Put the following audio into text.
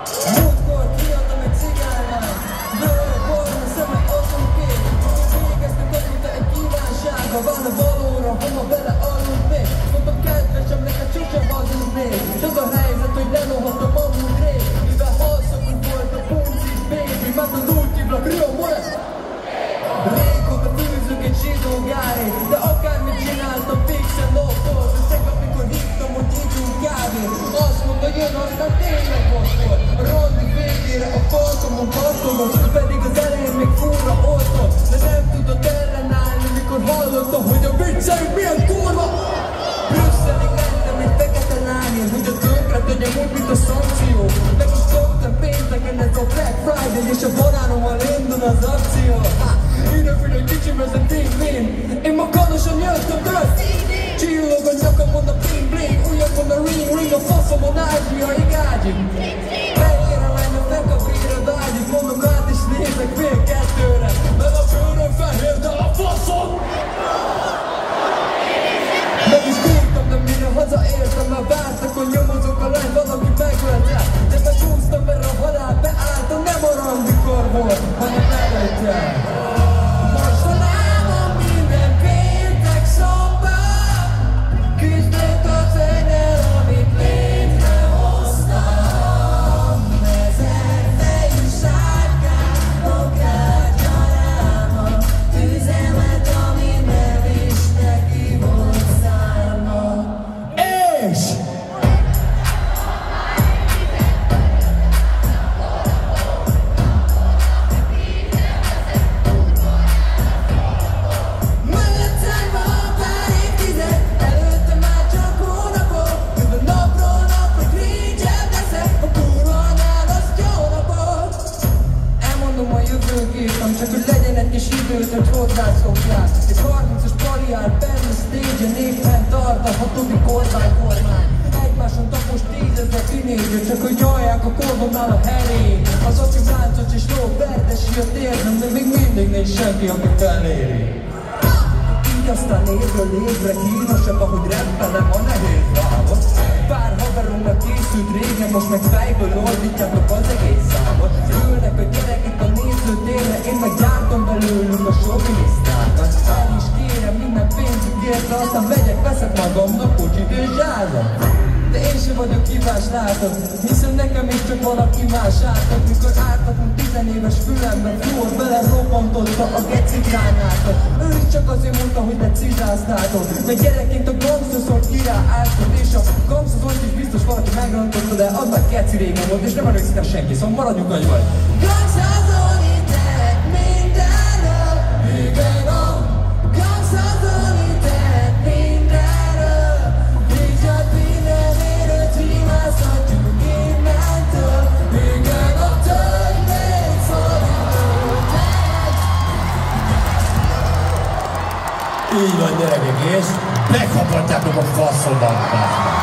Múltkor kiadtam egy cigányát, vörös borna szeme azon kép. Végeztem közötte egy kívánsága, van a valóra, hova bele aludj még. Mondom kedvesem, neked sosem hazudnék. S az a helyzet, hogy lelohatom amúgy rég. Mivel halszakú volt a puncit, baby, már úgy hívlak, Rio Morales. Régóta fűzök egy zsidógáét, de akármit csináltam, fixen lopott. De tegnap, mikor hívtam, hogy ígyunk kávét, azt mondta, jön, aztán tényleg ott volt. A randi végére a faltomon kattogom, pedig az elején még fúra oltott. De nem tudott ellenállni, mikor hallotta, hogy a vicceim milyen kurva. Brüsszelig mentem egy fekete lányért, hogy a tönkre tegyem úgy, mint a szankció. De most szoktam pénteken, ez a Black Friday, és a banánommal indul az akció. Ide kicsim, ez a ping-ping. Én makanosan jöttem, de csillog a nyakamon a bling-bling. Ujjamon a ring-ring, a faszomon ázsiai gágyik. Fehér a lány, a fekapéra vágyik. Mondom át és nézek fél kettőre. Mert a bőröm fehér, de a faszom. Meg is bírtam, de mire hazaértem, már vártak, hogy nyomozok a lány, valaki megölte. De becsúsztam, mert a halál beálltam, nem a randikor volt, hanem előtte. Csak hogy legyen egy kis időt, hogy hozzászokjál. Egy 30-as pali áll benne a stage-en, éppen tart a 6. kormány. Egymáson tapos 10 000 tínéző, csak hogy nyalják a kordonnál a helyét. Az aki láncos és ló, verdesi a térdem, de még mindig nincs senki, aki feléri. Így aztán évről évre kínosabb, ahogy reppelem a nehéz lábot. Pár haveromnak készült régen, most meg fejből ordítjátok az egész számot. Ülnek a gyerekek a nézőtérre, én meg gyártom belőlük a sovinisztákat. El is kérem minden pénzükért, aztán veszek magamnak kocsit és zsázat. De én sem vagyok hibás, látod, hiszen nekem is csak valaki más ártott. Mikor ártatunk 10 éves fülembe, fluor bele robbantotta a geci gránátot. Ő is csak azért mondta, hogy te cizáztátod. Meg gyerekként a gangsterszolt király ártott, és a gangsterszolt is biztos valaki megrontotta, de az már geci régen volt, és nem emlékszik rá senki, szóval maradjunk, hogy vagy. Gangsterszolt tett minden nap, igen a gangsterszolt tett minden nap, így a mindenért hibázhatjuk innentől, igen a több még szorították. Így van, gyerekek, és megkaphatjátok a faszodat.